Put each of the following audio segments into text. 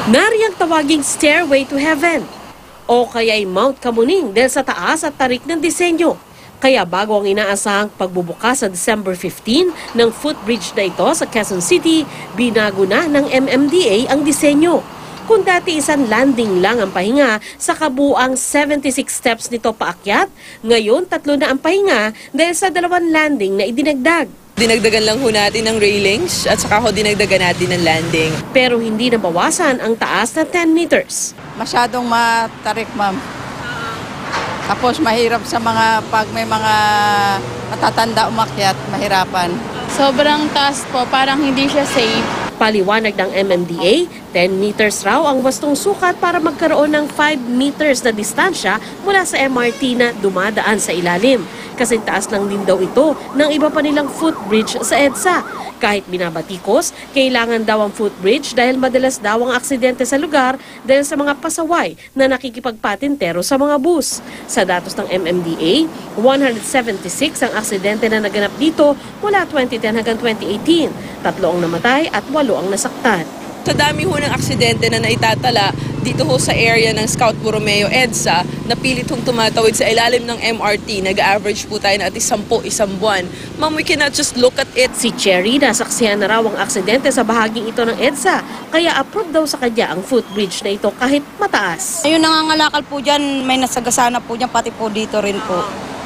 Nariyang tawaging Stairway to Heaven o kaya'y Mount Kamuning dahil sa taas at tarik ng disenyo. Kaya bago ang inaasahang pagbubukas sa December 15 ng footbridge na ito sa Quezon City, binago na ng MMDA ang disenyo. Kung dati isang landing lang ang pahinga, sa kabuang 76 steps nito paakyat, ngayon 3 na ang pahinga dahil sa 2 landing na idinagdag. Dinagdagan lang ho natin ng railings at saka ho dinagdagan natin ng landing. Pero hindi nabawasan ang taas na 10 meters. Masyadong matarik, ma'am. Tapos mahirap sa pag may mga matatanda umakyat, mahirapan. Sobrang taas po, parang hindi siya safe. Paliwanag ng MMDA, 10 meters raw ang wastong sukat para magkaroon ng 5 meters na distansya mula sa MRT na dumadaan sa ilalim. Kasing taas lang din daw ito ng iba pa nilang footbridge sa EDSA. Kahit binabatikos, kailangan daw ang footbridge dahil madalas daw ang aksidente sa lugar dahil sa mga pasaway na nakikipagpatintero sa mga bus. Sa datos ng MMDA, 176 ang aksidente na naganap dito mula 2010 hanggang 2018. 3 ang namatay at 8 ang nasaktan. Sa dami ho ng aksidente na naitatala dito ho sa area ng Scout Borromeo EDSA, napilit hong tumatawid sa ilalim ng MRT. Nag-average po tayo na at 10 isang buwan. Ma'am, we cannot just look at it. Si Cherry, nasaksihan na raw ang aksidente sa bahaging ito ng EDSA, kaya approve daw sa kanya ang footbridge na ito kahit mataas. Ayun, nangangalakal po dyan, may nasagasana po dyan, pati po dito rin po.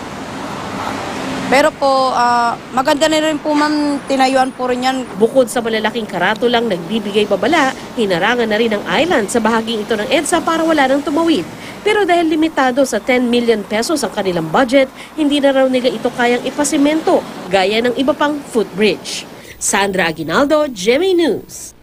Pero po, maganda na rin po, ma'am, tinayuan po rin yan. Bukod sa malalaking karatulang nagbibigay babala, hinarangan na rin ang island sa bahaging ito ng EDSA para wala nang tumawid. Pero dahil limitado sa 10 million pesos ang kanilang budget, hindi na raw nila ito kayang ipasimento gaya ng iba pang footbridge. Sandra Aguinaldo, GMA News.